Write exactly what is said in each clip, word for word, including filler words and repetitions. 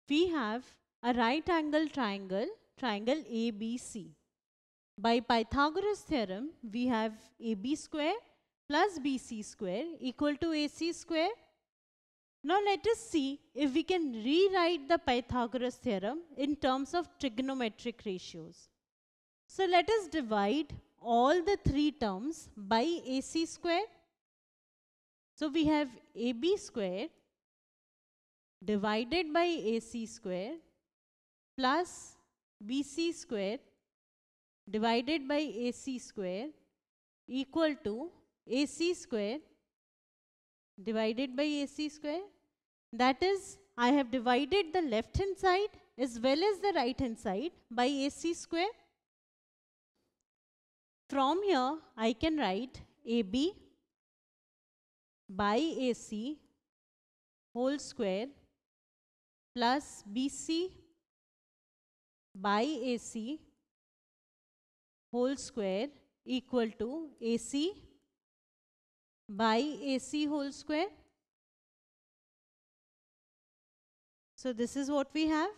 we have a right angle triangle, triangle A B C. By Pythagoras theorem, we have A B square plus B C square equal to A C square. Now let us see if we can rewrite the Pythagoras theorem in terms of trigonometric ratios. So let us divide all the three terms by A C square. So we have A B square divided by A C square plus B C square divided by A C square equal to A C square divided by A C square. That is, I have divided the left hand side as well as the right hand side by A C square. From here, I can write A B by A C whole square plus B C by A C whole square equal to A C by A C whole square. So this is what we have.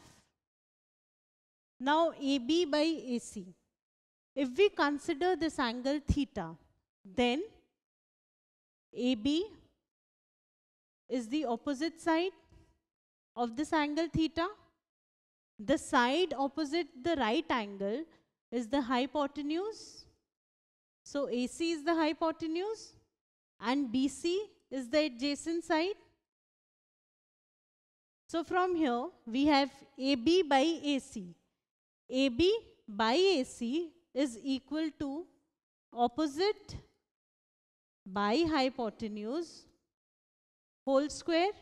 Now A B by A C. If we consider this angle theta, then A B is the opposite side of this angle theta. The side opposite the right angle is the hypotenuse. So A C is the hypotenuse and B C is the adjacent side. So from here we have A B by A C. A B by A C is equal to opposite by hypotenuse whole square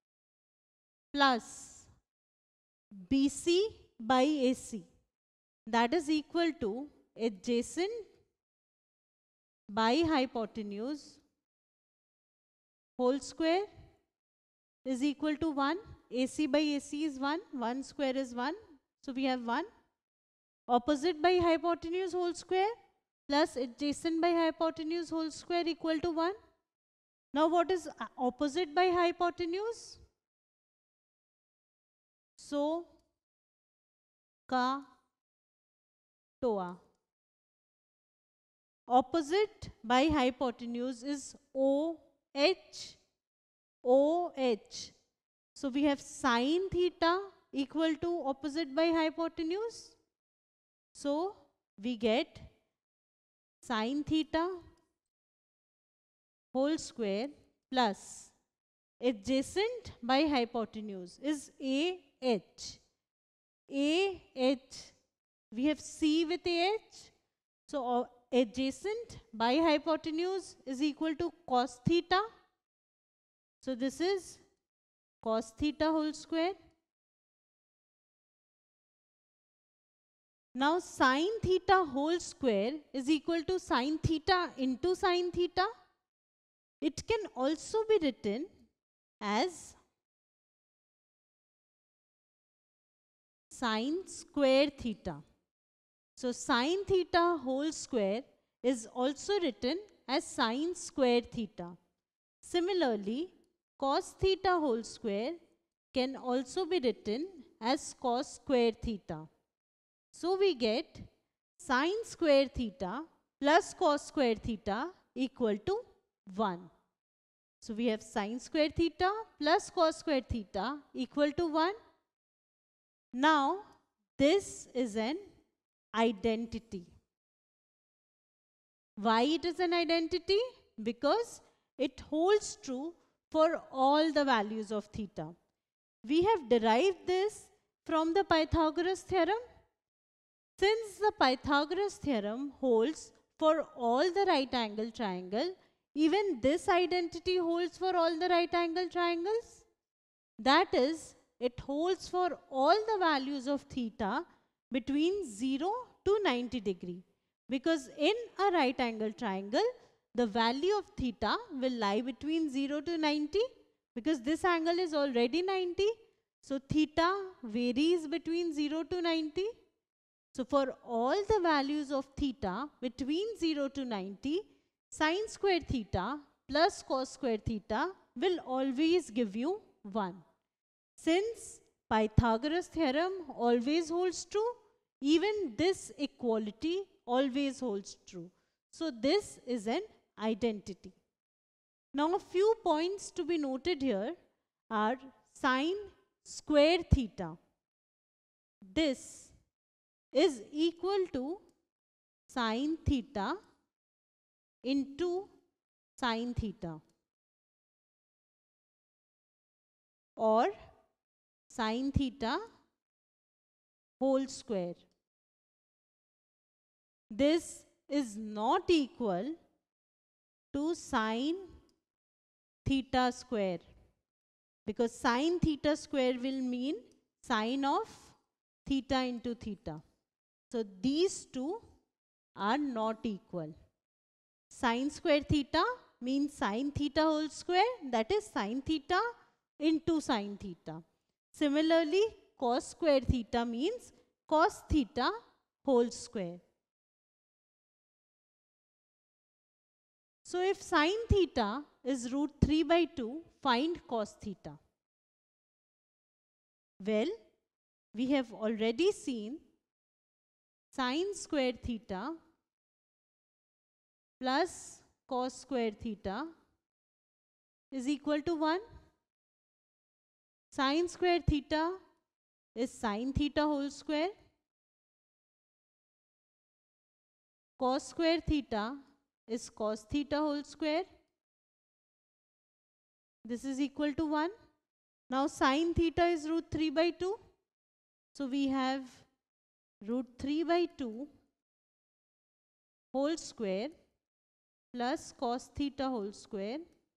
plus B C by A C. That is equal to adjacent by hypotenuse whole square is equal to one. A C by A C is one. one square is one. So we have one. Opposite by hypotenuse whole square plus adjacent by hypotenuse whole square equal to one. Now what is opposite by hypotenuse? So, ka, toa. Opposite by hypotenuse is O H, O H. So we have sine theta equal to opposite by hypotenuse. So we get sine theta whole square plus adjacent by hypotenuse is A H. A H, we have C with A H. So uh, adjacent by hypotenuse is equal to cos theta. So this is cos theta whole square. Now sine theta whole square is equal to sine theta into sine theta. It can also be written as sine square theta. So sine theta whole square is also written as sine square theta. Similarly, cos theta whole square can also be written as cos square theta. So we get sine square theta plus cos square theta equal to one. So we have sine square theta plus cos square theta equal to one. Now this is an identity. Why it is an identity? Because it holds true for all the values of theta. We have derived this from the Pythagoras theorem. Since the Pythagoras theorem holds for all the right angle triangle, even this identity holds for all the right angle triangles. That is, it holds for all the values of theta between zero to ninety degree. Because in a right angle triangle, the value of theta will lie between zero to ninety. Because this angle is already ninety. So theta varies between zero to ninety. So for all the values of theta between zero to ninety, sine square theta plus cos square theta will always give you one. Since Pythagoras theorem always holds true. Even this equality always holds true. So this is an identity. Now a few points to be noted here are sine square theta. This is equal to sine theta into sine theta, or sine theta whole square. This is not equal to sine theta square, because sine theta square will mean sine of theta into theta. So these two are not equal. Sine square theta means sine theta whole square, that is sine theta into sine theta. Similarly, cos square theta means cos theta whole square. So if sine theta is root three by two, find cos theta. Well, we have already seen sine square theta plus cos square theta is equal to one. Sine square theta is sine theta whole square. Cos square theta is cos theta whole square. This is equal to one. Now sine theta is root three by two. So we have root three by two whole square plus cos theta whole square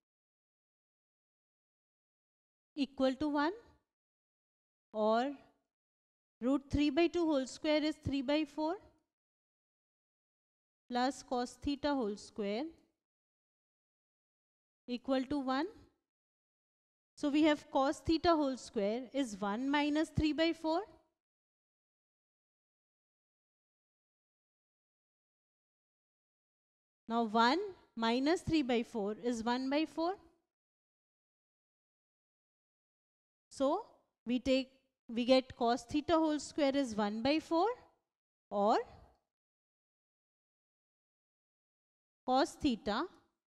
equal to one, or root three by two whole square is three by four plus cos theta whole square equal to one. So we have cos theta whole square is one minus three by four. Now one minus three by four is one by four. So we take, we get cos theta whole square is one by four, or cos theta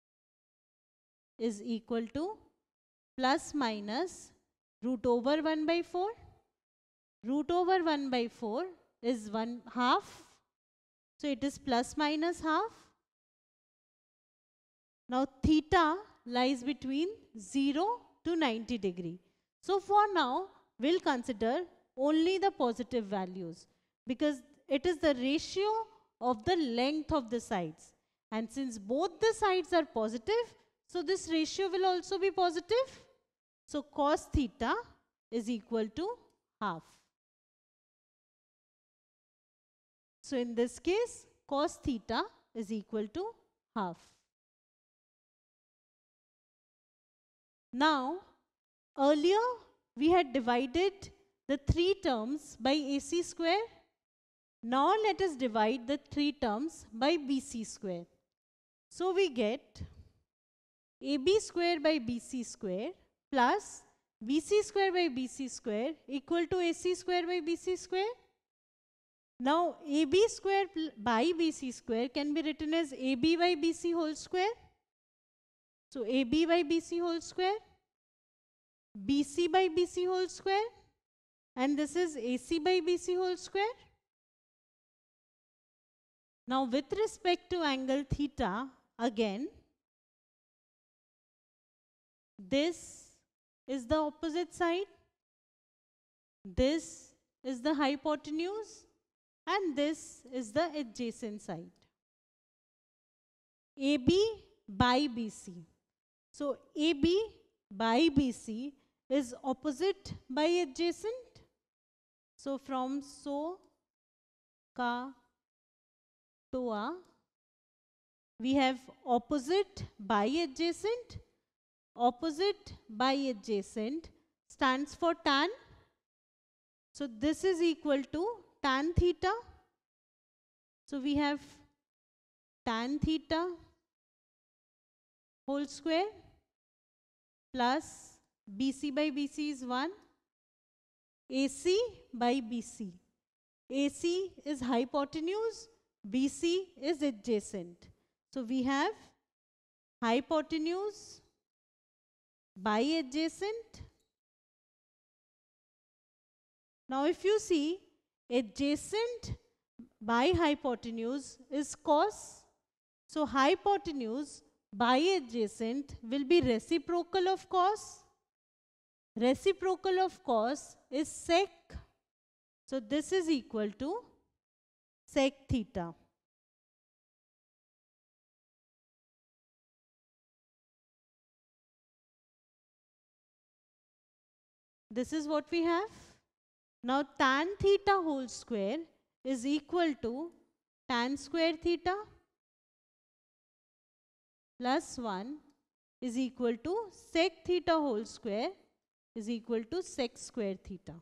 is equal to plus minus root over one by four. Root over one by four is one half. So it is plus minus half. Now theta lies between zero to ninety degree. So for now, we'll consider only the positive values, because it is the ratio of the length of the sides. And since both the sides are positive, so this ratio will also be positive. So cos theta is equal to half. So in this case, cos theta is equal to half. Now, earlier we had divided the three terms by A C square. Now let us divide the three terms by B C square. So we get A B square by B C square plus B C square by B C square equal to A C square by B C square. Now A B square by B C square can be written as A B by B C whole square. So A B by B C whole square, B C by B C whole square, and this is A C by B C whole square. Now with respect to angle theta, again, this is the opposite side, this is the hypotenuse, and this is the adjacent side. A B by B C. So A B by B C is opposite by adjacent. So from so ka to a, we have opposite by adjacent. Opposite by adjacent stands for tan. So this is equal to tan theta. So we have tan theta whole square plus B C by B C is one A C by B C. A C is hypotenuse, B C is adjacent. So we have hypotenuse by adjacent. Now if you see, adjacent by hypotenuse is cos. So hypotenuse by adjacent will be reciprocal of cos. Reciprocal of cos is sec. So this is equal to sec theta. This is what we have. Now tan theta whole square is equal to tan square theta plus one is equal to sec theta whole square is equal to sec square theta.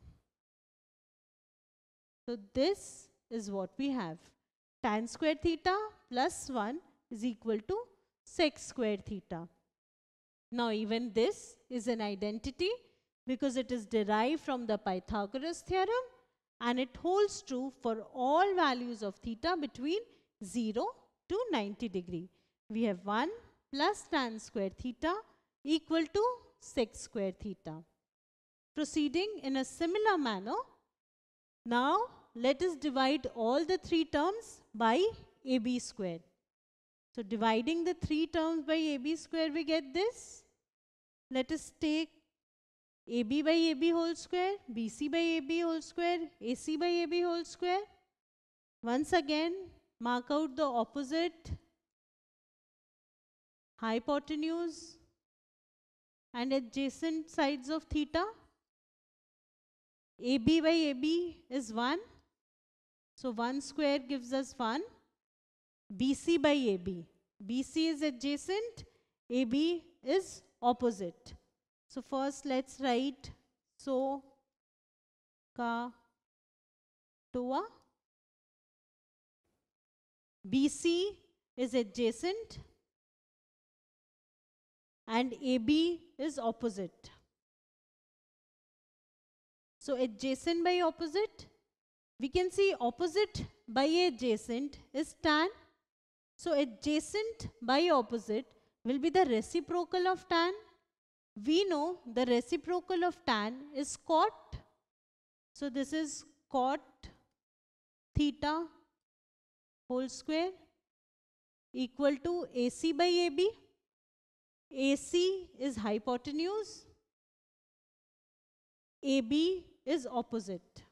So this is what we have. Tan square theta plus one is equal to sec square theta. Now even this is an identity because it is derived from the Pythagoras theorem and it holds true for all values of theta between zero to ninety degree. We have one plus tan square theta equal to sec square theta. Proceeding in a similar manner, now let us divide all the three terms by A B square. So dividing the three terms by A B square, we get this. Let us take A B by A B whole square, B C by A B whole square, A C by A B whole square. Once again, mark out the opposite hypotenuse and adjacent sides of theta. A B by A B is one. So one square gives us one. B C by A B. B C is adjacent, A B is opposite. So first let's write so ka toa. B C is adjacent and A B is opposite. So adjacent by opposite, we can see opposite by adjacent is tan. So adjacent by opposite will be the reciprocal of tan. We know the reciprocal of tan is cot. So this is cot theta whole square equal to A C by A B. A C is hypotenuse. A B is opposite.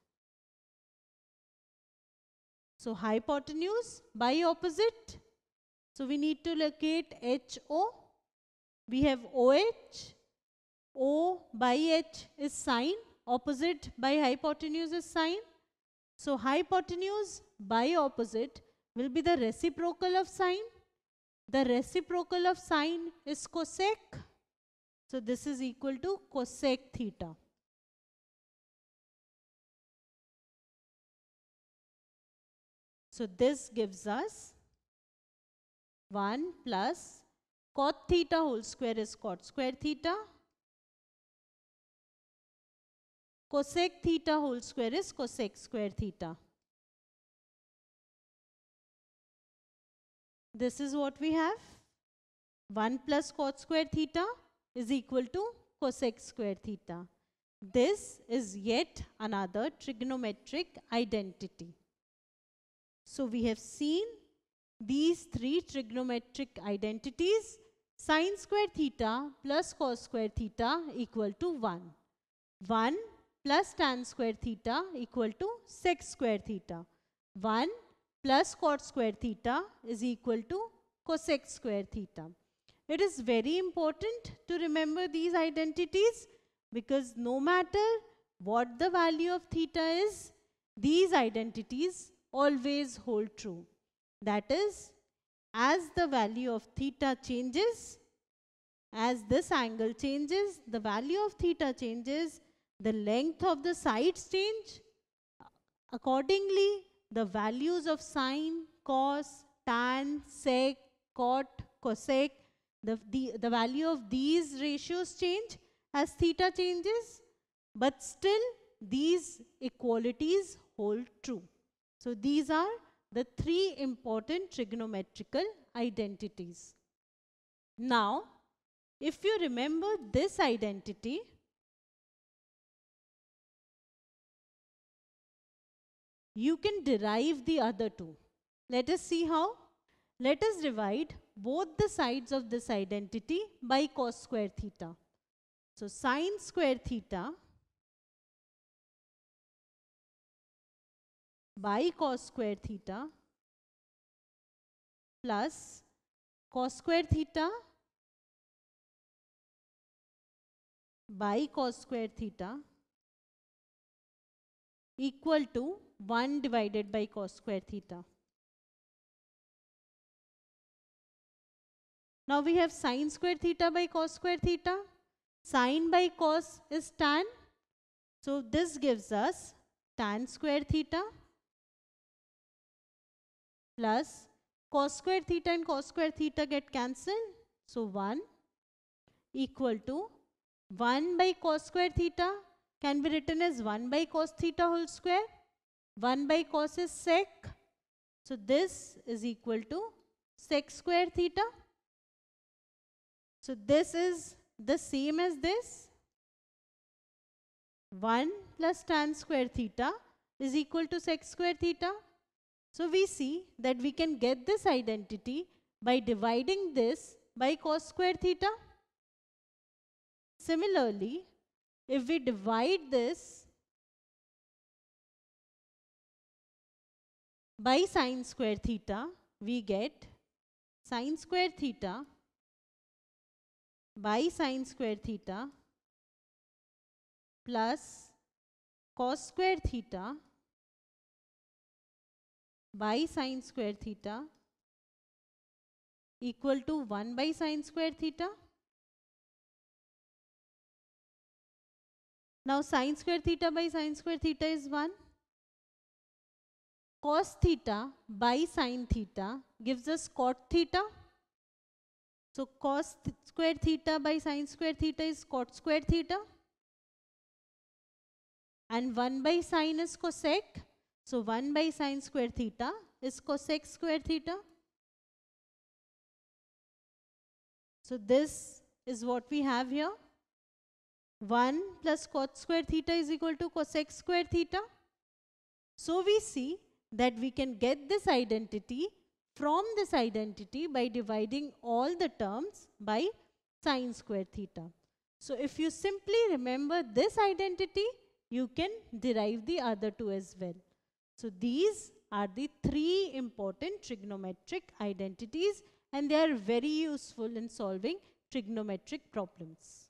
So hypotenuse by opposite. So we need to locate H O. We have O H. O by H is sine. Opposite by hypotenuse is sine. So hypotenuse by opposite will be the reciprocal of sine. The reciprocal of sine is cosec. So this is equal to cosec theta. So this gives us one plus cot theta whole square is cot square theta. Cosec theta whole square is cosec square theta. This is what we have. one plus cot square theta is equal to cosec square theta. This is yet another trigonometric identity. So we have seen these three trigonometric identities. Sine square theta plus cos square theta equal to one. one plus tan square theta equal to sec square theta. one plus cot square theta is equal to cosec square theta. It is very important to remember these identities because no matter what the value of theta is, these identities always hold true. That is, as the value of theta changes, as this angle changes, the value of theta changes, the length of the sides change. Accordingly, the values of sine, cos, tan, sec, cot, cosec, the, the, the value of these ratios change as theta changes. But still, these equalities hold true. So these are the three important trigonometrical identities. Now, if you remember this identity, you can derive the other two. Let us see how. Let us divide both the sides of this identity by cos square theta. So sine square theta by cos square theta plus cos square theta by cos square theta equal to one divided by cos square theta. Now we have sine square theta by cos square theta. Sine by cos is tan. So this gives us tan square theta plus cos square theta and cos square theta get cancelled. So one equal to one by cos square theta can be written as one by cos theta whole square. one by cos is sec. So this is equal to sec square theta. So this is the same as this. one plus tan square theta is equal to sec square theta. So we see that we can get this identity by dividing this by cos square theta. Similarly, if we divide this by sine square theta, we get sine square theta by sine square theta plus cos square theta by sine square theta equal to one by sine square theta. Now sine square theta by sine square theta is one. Cos theta by sine theta gives us cot theta. So cos th square theta by sine square theta is cot square theta. And one by sine is cosec. So one by sine square theta is cosec square theta. So this is what we have here. one plus cot square theta is equal to cosec square theta. So we see that we can get this identity from this identity by dividing all the terms by sine square theta. So if you simply remember this identity, you can derive the other two as well. So these are the three important trigonometric identities, and they are very useful in solving trigonometric problems.